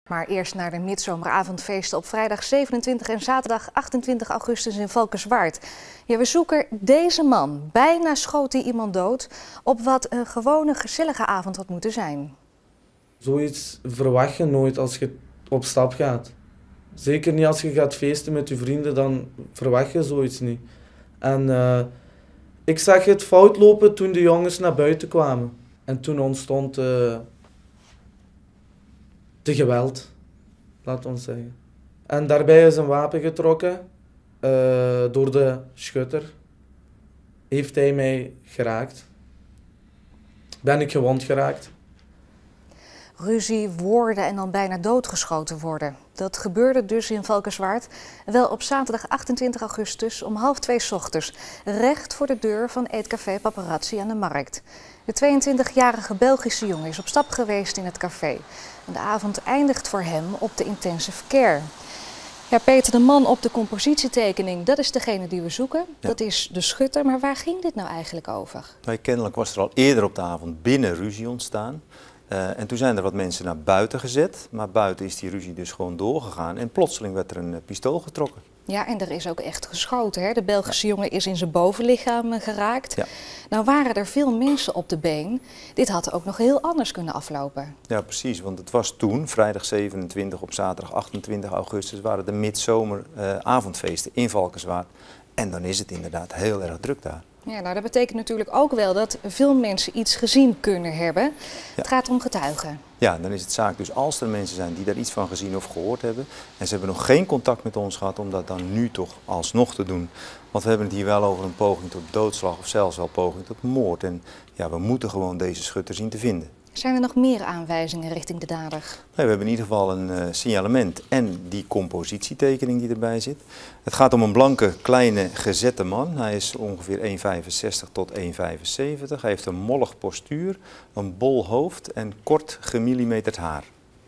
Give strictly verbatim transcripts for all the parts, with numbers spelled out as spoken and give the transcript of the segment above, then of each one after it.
Maar eerst naar de midzomeravondfeesten op vrijdag zevenentwintig en zaterdag achtentwintig augustus in Valkenswaard. Ja, we zoeken deze man. Bijna schoot hij iemand dood op wat een gewone gezellige avond had moeten zijn. Zoiets verwacht je nooit als je op stap gaat. Zeker niet als je gaat feesten met je vrienden, dan verwacht je zoiets niet. En uh, ik zag het fout lopen toen de jongens naar buiten kwamen. En toen ontstond uh, de geweld, laat ons zeggen. En daarbij is een wapen getrokken uh, door de schutter. Heeft hij mij geraakt. Ben ik gewond geraakt. Ruzie, woorden en dan bijna doodgeschoten worden. Dat gebeurde dus in Valkenswaard. Wel op zaterdag achtentwintig augustus om half twee 's ochtends. Recht voor de deur van eetcafé Paparazzi aan de Markt. De tweeëntwintigjarige Belgische jongen is op stap geweest in het café. En de avond eindigt voor hem op de intensive care. Ja, Peter, de man op de compositietekening, dat is degene die we zoeken. Ja. Dat is de schutter. Maar waar ging dit nou eigenlijk over? Nou, kennelijk was er al eerder op de avond binnen ruzie ontstaan. Uh, en toen zijn er wat mensen naar buiten gezet, maar buiten is die ruzie dus gewoon doorgegaan en plotseling werd er een uh, pistool getrokken. Ja, en er is ook echt geschoten, hè? De Belgische ja. jongen is in zijn bovenlichaam geraakt. Ja. Nou waren er veel mensen op de been. Dit had ook nog heel anders kunnen aflopen. Ja, precies, want het was toen, vrijdag zevenentwintig op zaterdag achtentwintig augustus, waren de midzomeravondfeesten uh, in Valkenswaard. En dan is het inderdaad heel erg druk daar. Ja, nou dat betekent natuurlijk ook wel dat veel mensen iets gezien kunnen hebben. Ja. Het gaat om getuigen. Ja, dan is het zaak dus als er mensen zijn die daar iets van gezien of gehoord hebben en ze hebben nog geen contact met ons gehad, om dat dan nu toch alsnog te doen. Want we hebben het hier wel over een poging tot doodslag of zelfs wel poging tot moord. En ja, we moeten gewoon deze schutter zien te vinden. Zijn er nog meer aanwijzingen richting de dader? Nee, we hebben in ieder geval een uh, signalement en die compositietekening die erbij zit. Het gaat om een blanke, kleine, gezette man. Hij is ongeveer één komma vijfenzestig tot één komma vijfenzeventig. Hij heeft een mollig postuur, een bol hoofd en kort gemillimeterd haar.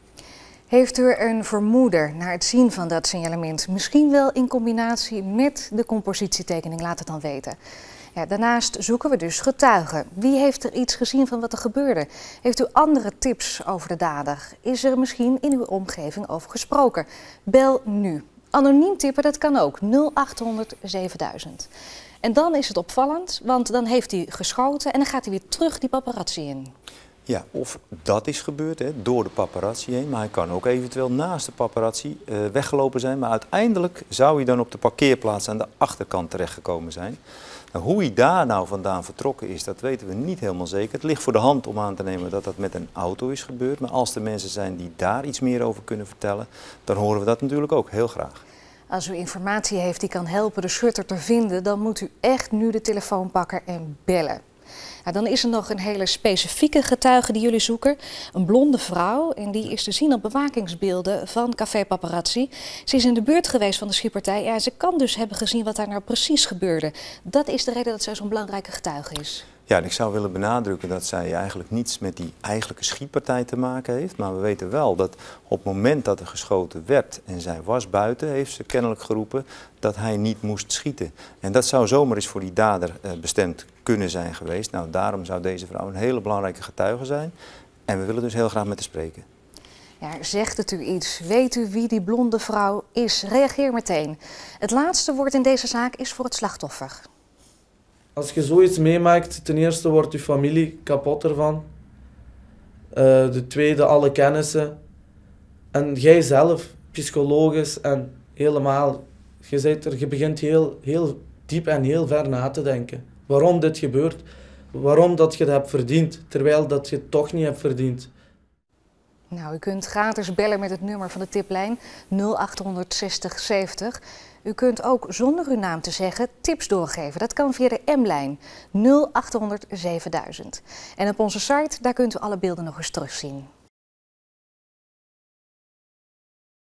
Heeft u een vermoeden naar het zien van dat signalement? Misschien wel in combinatie met de compositietekening, laat het dan weten. Ja, daarnaast zoeken we dus getuigen. Wie heeft er iets gezien van wat er gebeurde? Heeft u andere tips over de dader? Is er misschien in uw omgeving over gesproken? Bel nu. Anoniem tippen, dat kan ook. nul achthonderd zevenduizend. En dan is het opvallend, want dan heeft hij geschoten en dan gaat hij weer terug die paparazzi in. Ja, of dat is gebeurd, hè, door de paparazzi heen, maar hij kan ook eventueel naast de paparazzi uh, weggelopen zijn. Maar uiteindelijk zou hij dan op de parkeerplaats aan de achterkant terechtgekomen zijn. Nou, hoe hij daar nou vandaan vertrokken is, dat weten we niet helemaal zeker. Het ligt voor de hand om aan te nemen dat dat met een auto is gebeurd. Maar als er mensen zijn die daar iets meer over kunnen vertellen, dan horen we dat natuurlijk ook heel graag. Als u informatie heeft die kan helpen de schutter te vinden, dan moet u echt nu de telefoon pakken en bellen. Nou, dan is er nog een hele specifieke getuige die jullie zoeken. Een blonde vrouw en die is te zien op bewakingsbeelden van Café Paparazzi. Ze is in de buurt geweest van de schietpartij. Ja, ze kan dus hebben gezien wat daar nou precies gebeurde. Dat is de reden dat zij zo'n belangrijke getuige is. Ja, en ik zou willen benadrukken dat zij eigenlijk niets met die eigenlijke schietpartij te maken heeft. Maar we weten wel dat op het moment dat er geschoten werd en zij was buiten, heeft ze kennelijk geroepen dat hij niet moest schieten. En dat zou zomaar eens voor die dader uh, bestemd kunnen zijn geweest. Nou, daarom zou deze vrouw een hele belangrijke getuige zijn. En we willen dus heel graag met haar spreken. Ja, zegt het u iets? Weet u wie die blonde vrouw is? Reageer meteen. Het laatste woord in deze zaak is voor het slachtoffer. Als je zoiets meemaakt, ten eerste wordt je familie kapot ervan. Uh, de tweede, alle kennissen. En jij zelf, psychologisch en helemaal, je, bent er, je begint heel, heel diep en heel ver na te denken. Waarom dit gebeurt, waarom dat je het hebt verdiend, terwijl dat je het toch niet hebt verdiend. Nou, u kunt gratis bellen met het nummer van de tiplijn nul achthonderd zestig zeventig. U kunt ook zonder uw naam te zeggen tips doorgeven. Dat kan via de M-lijn nul achthonderd zevenduizend. En op onze site, daar kunt u alle beelden nog eens terugzien.